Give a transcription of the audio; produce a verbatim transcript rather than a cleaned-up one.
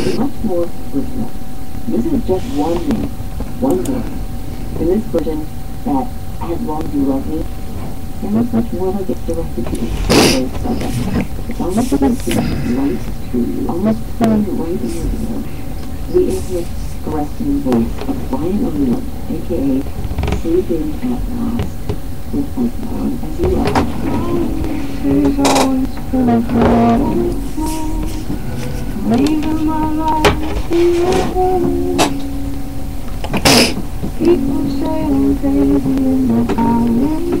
much more personal. This is just one man, one voice. In this version that As Long As You Love Me, it looks much more like it's directed to each subject. It's almost like it's right to you, almost playing right in your ear. The intimate, caressing voice of Brian O'Neill, aka Sleeping at Last, with As Long As You Love Me. She's always been a girl, leaving my life in your hands. People say I'm crazy in the island.